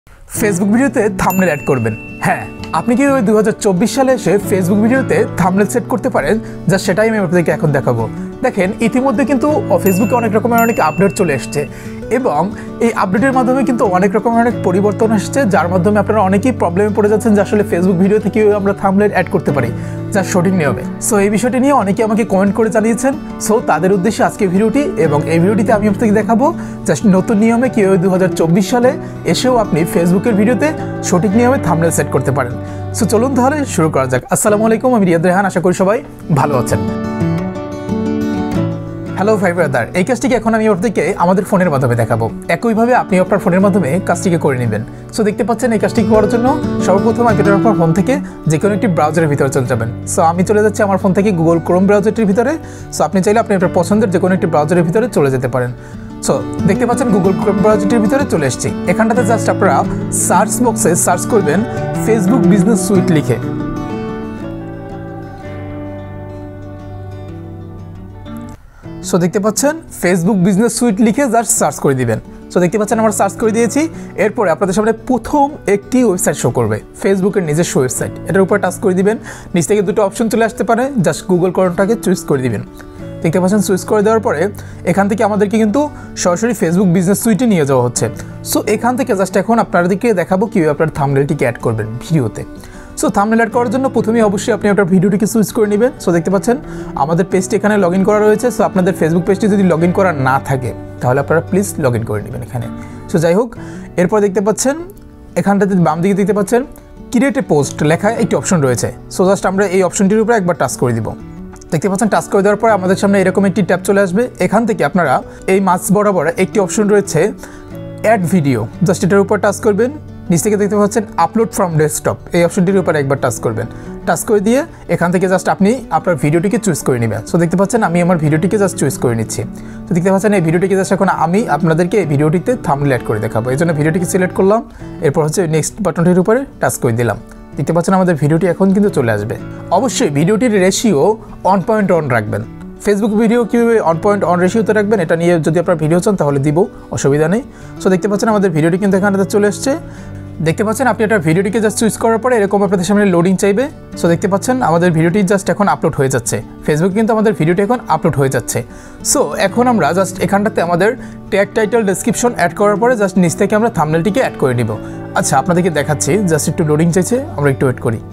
Facebook ভিডিওতে thumbnail add করবেন। হ্যাঁ, আপনি কি ওই 2024 সালে এসে ফেসবুক ভিডিওতে থাম্বনেল সেট করতে পারেন? যা সেটাই আমি আপনাদেরকে এখন দেখাবো। দেখেন, ইতিমধ্যে কিন্তু ফেসবুকে অনেক রকমের অনেক আপডেট চলে এসছে এবং এই আপডেটের মাধ্যমে কিন্তু অনেক রকমের অনেক পরিবর্তন আসছে, যার মাধ্যমে আপনারা অনেকেই প্রবলেমে পড়ে যাচ্ছেন যে আসলে ফেসবুক ভিডিওতে কীভাবে আমরা থাম্বনেল অ্যাড করতে পারি যা সঠিক নিয়মে। সো এই বিষয়টি নিয়ে অনেকে আমাকে কমেন্ট করে জানিয়েছেন। সো তাদের উদ্দেশ্যে আজকে ভিডিওটি, এবং এই ভিডিওটিতে আমি আপনাকে দেখাবো জাস্ট নতুন নিয়মে কীভাবে 2024 সালে এসেও আপনি ফেসবুকের ভিডিওতে সঠিক নিয়মে থাম্বনেল সেট করতে পারেন। সো চলুন তাহলে শুরু করা যাক। আসসালামু আলাইকুম, আমি রিয়াদ রেহান, আশা করি সবাই ভালো আছেন। হ্যালো ভাই ব্রাদার, এই কাজটিকে এখন আমি আপনাদেরকে আমাদের ফোনের মাধ্যমে দেখাবো। একইভাবে আপনি আপনার ফোনের মাধ্যমে কাজটিকে করে নেবেন। সো দেখতে পাচ্ছেন, এই কাজটি করার জন্য সর্বপ্রথম আপনি আপনার ফোন থেকে যে কোনো একটি ব্রাউজারের ভিতরে চলে যাবেন। সো আমি চলে যাচ্ছি আমার ফোন থেকে গুগল ক্রোম ব্রাউজারটির ভিতরে। সো আপনি চাইলে আপনি আপনার পছন্দের যে কোনো একটি ব্রাউজারের ভিতরে চলে যেতে পারেন। সো দেখতে পাচ্ছেন গুগল ক্রোম ব্রাউজারটির ভিতরে চলে এসেছি। এখানটাতে জাস্ট আপনারা সার্চ বক্সে সার্চ করবেন ফেসবুক বিজনেস সুইট লিখে। সো দেখতে পাচ্ছেন ফেসবুক বিজনেস সুইট লিখে জাস্ট সার্চ করে দিবেন। সো দেখতে পাচ্ছেন আমরা সার্চ করে দিয়েছি। এরপরে আপনাদের সামনে প্রথম একটি ওয়েবসাইট শো করবে, ফেসবুকের নিজস্ব ওয়েবসাইট। এটার উপর টাচ করে দিবেন। নিচ থেকে দুটো অপশন চলে আসতে পারে, জাস্ট গুগল ক্রোমটাকে চুজ করে দিবেন। দেখতে পাচ্ছেন চুজ করে দেওয়ার পরে এখান থেকে আমাদেরকে কিন্তু সরাসরি ফেসবুক বিজনেস সুইটে নিয়ে যাওয়া হচ্ছে। সো এখান থেকে জাস্ট এখন আপনাদেরকে দেখাবো কীভাবে আপনার থাম্বনেলটিকে অ্যাড করবেন ভিডিওতে। সো থাম্বনেল অ্যাড করার জন্য প্রথমেই অবশ্যই আপনি আপনার ভিডিওটিকে সুইচ করে নেবেন। সো দেখতে পাচ্ছেন আমাদের পেজটি এখানে লগ ইন করা রয়েছে। সো আপনাদের ফেসবুক পেজটি যদি লগ ইন করা না থাকে তাহলে আপনারা প্লিজ লগ ইন করে নেবেন এখানে। সো যাই হোক, এরপর দেখতে পাচ্ছেন এখানটাতে বাম দিকে দেখতে পাচ্ছেন ক্রিয়েট এ পোস্ট লেখা একটি অপশন রয়েছে। সো জাস্ট আমরা এই অপশনটির উপরে একবার টাচ করে দিব। দেখতে পাচ্ছেন টাচ করে দেওয়ার পরে আমাদের সামনে এরকম একটি ট্যাব চলে আসবে। এখান থেকে আপনারা এই মাঝ বরাবর একটি অপশন রয়েছে অ্যাড ভিডিও, জাস্ট এটার উপর টাচ করবেন। নিচ থেকে দেখতে পাচ্ছেন আপলোড ফ্রম ডেস্কটপ, এই অপশনটির উপর একবার টাচ করবেন। টাচ করে দিয়ে এখান থেকে জাস্ট আপনি আপনার ভিডিওটিকে চুজ করে নেবেন। সো দেখতে পাচ্ছেন আমি আমার ভিডিওটিকে জাস্ট চুজ করে নিচ্ছি। তো দেখতে পাচ্ছেন এই ভিডিওটিকে জাস্ট এখন আমি আপনাদেরকে এই ভিডিওটিতে থাম্বনেল অ্যাড করে দেখাবো। এই জন্য ভিডিওটিকে সিলেক্ট করলাম, এরপর হচ্ছে নেক্সট বাটনটির উপরে টাচ করে দিলাম। দেখতে পাচ্ছেন আমাদের ভিডিওটি এখন কিন্তু চলে আসবে। অবশ্যই ভিডিওটির রেশিও 1.1 রাখবেন। ফেসবুক ভিডিও কীভাবে 1.1 রেশিওতে রাখবেন এটা নিয়ে যদি আপনার ভিডিও চান তাহলে দিব, অসুবিধা নেই। সো দেখতে পাচ্ছেন আমাদের ভিডিওটি কিন্তু এখানটাতে চলে এসছে। দেখতে পাচ্ছেন আপনি একটা ভিডিওটিকে জাস্ট চুজ করার পরে এরকম আপনাদের সামনে লোডিং চাইবে। সো দেখতে পাচ্ছেন আমাদের ভিডিওটি জাস্ট এখন আপলোড হয়ে যাচ্ছে। ফেসবুক কিন্তু আমাদের ভিডিওটি এখন আপলোড হয়ে যাচ্ছে। সো এখন আমরা জাস্ট এখানটাতে আমাদের ট্যাগ টাইটেল ডেসক্রিপশন অ্যাড করার পরে জাস্ট নিচ থেকে আমরা থাম্বনেলটিকে অ্যাড করে নিব। আচ্ছা, আপনাদেরকে দেখাচ্ছি, জাস্ট একটু লোডিং চাইছে, আমরা একটু ওয়েট করি।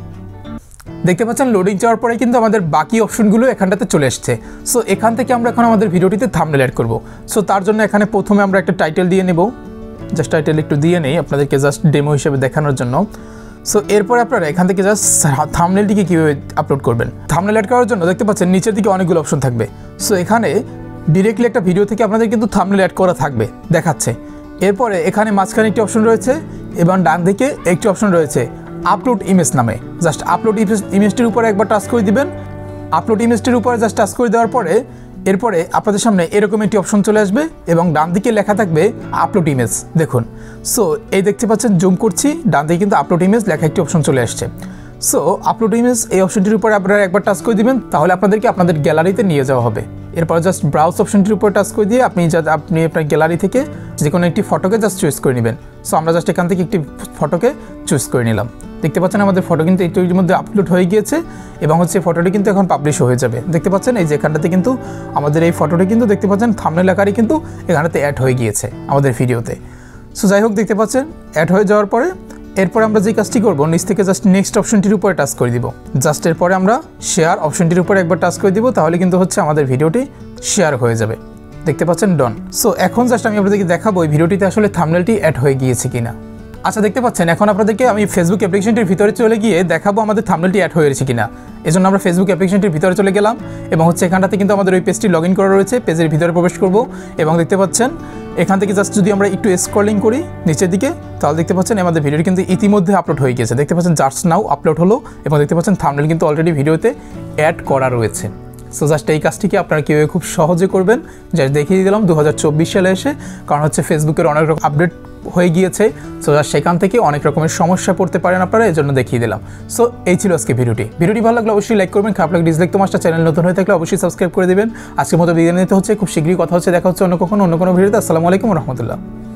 দেখতে পাচ্ছেন লোডিং যাওয়ার পরে কিন্তু আমাদের বাকি অপশনগুলো এখানটাতে চলে এসছে। সো এখান থেকে আমরা এখন আমাদের ভিডিওটিতে থাম্বনেল অ্যাড করব। সো তার জন্য এখানে প্রথমে আমরা একটা টাইটেল দিয়ে নেব, জাস্ট টাইটেল একটু দিয়ে নেই আপনাদেরকে জাস্ট ডেমো হিসেবে দেখানোর জন্য। সো এরপরে আপনারা এখান থেকে জাস্ট থাম্বনেলটিকে কীভাবে আপলোড করবেন। থাম্বনেল অ্যাড করার জন্য দেখতে পাচ্ছেন নিচের দিকে অনেকগুলো অপশন থাকবে। সো এখানে ডিরেক্টলি একটা ভিডিও থেকে আপনাদের কিন্তু থাম্বনেল অ্যাড করা থাকবে দেখাচ্ছে। এরপরে এখানে মাঝখানে একটি অপশন রয়েছে এবং ডান দিকে একটি অপশন রয়েছে আপলোড ইমেজ নামে। জাস্ট আপলোড ইমেজটির উপরে একবার টাচ করে দিবেন। আপলোড ইমেজটির উপরে জাস্ট টাচ করে দেওয়ার পরে এরপরে আপনাদের সামনে এরকম একটি অপশন চলে আসবে এবং ডান দিকে লেখা থাকবে আপলোড ইমেজ। দেখুন, সো এই দেখতে পাচ্ছেন, জুম করছি, ডান দিকে কিন্তু আপলোড ইমেজ লেখা একটি অপশন চলে আসছে। সো আপলোড ইমেজ এই অপশনটির উপরে আপনারা একবার টাচ করে দিবেন, তাহলে আপনাদেরকে আপনাদের গ্যালারিতে নিয়ে যাওয়া হবে। এরপর জাস্ট ব্রাউজ অপশনটির উপর টাচ করে দিয়ে আপনি আপনার গ্যালারি থেকে যে কোনো একটি ফটোকে জাস্ট চুজ করে নেবেন। সো আমরা জাস্ট এখান থেকে একটি ফটোকে চুজ করে নিলাম। দেখতে পাচ্ছেন আমাদের ফটো কিন্তু এইটির মধ্যে আপলোড হয়ে গিয়েছে এবং হচ্ছে ফটোটি কিন্তু এখন পাবলিশ হয়ে যাবে। দেখতে পাচ্ছেন এই যে এখানটাতে কিন্তু আমাদের এই ফটোটি কিন্তু দেখতে পাচ্ছেন থাম্বনেল আকারে কিন্তু এখানটাতে অ্যাড হয়ে গিয়েছে আমাদের ভিডিওতে। সো যাই হোক, দেখতে পাচ্ছেন অ্যাড হয়ে যাওয়ার পরে এরপর আমরা যে কাজটি করবো, নিচ থেকে জাস্ট নেক্সট অপশনটির উপরে টাচ করে দিব। জাস্ট এরপরে আমরা শেয়ার অপশনটির উপরে একবার টাচ করে দিব, তাহলে কিন্তু হচ্ছে আমাদের ভিডিওটি শেয়ার হয়ে যাবে। দেখতে পাচ্ছেন ডন। সো এখন জাস্ট আমি আপনাদেরকে দেখাবো এই ভিডিওটিতে আসলে থাম্বনেলটি অ্যাড হয়ে গিয়েছে কিনা। আচ্ছা, দেখতে পাচ্ছেন এখন আপনাদেরকে আমি ফেসবুক অ্যাপ্লিকেশনটির ভিতরে চলে গিয়ে দেখাবো আমাদের থাম্বনেলটি অ্যাড হয়েছে কিনা। এজন্য আমরা ফেসবুক অ্যাপ্লিকেশনটির ভিতরে চলে গেলাম এবং হচ্ছে এখানটাতে কিন্তু আমাদের ওই পেজটি লগ ইন করা রয়েছে। পেজের ভিতরে প্রবেশ করব এবং দেখতে পাচ্ছেন এখান থেকে জাস্ট যদি আমরা একটু স্ক্রলিং করি নিচের দিকে, তাহলে দেখতে পাচ্ছেন আমাদের ভিডিওটি কিন্তু ইতিমধ্যে আপলোড হয়ে গেছে। দেখতে পাচ্ছেন জাস্ট নাও আপলোড হলো এবং দেখতে পাচ্ছেন থাম্বনেল কিন্তু অলরেডি ভিডিওতে অ্যাড করা রয়েছে। সো জাস্ট এই কাজটিকে আপনারা কীভাবে খুব সহজে করবেন জাস্ট দেখিয়ে দিলাম 2024 সালে এসে, কারণ হচ্ছে ফেসবুকের অনেক রকম আপডেট হয়ে গিয়েছে। সো জাস্ট সেখান থেকে অনেক রকমের সমস্যা পড়তে পারেন আপনারা, এই জন্য দেখিয়ে দিলাম। সো এই ছিল আজকে ভিডিওটি ভালো লাগলে অবশ্যই লাইক করবেন, খারাপ লাগলে ডিসলাইক। তোমার চ্যানেল নতুন হয়ে থাকলে অবশ্যই সাবস্ক্রাইব করে দেবেন। আজকের মতো বিদায় নিতে হচ্ছে, খুব শীঘ্রই কথা হচ্ছে, দেখা হচ্ছে অন্য কোনো ভিডিওতে। আসসালামু আলাইকুম ওয়া রাহমাতুল্লাহ।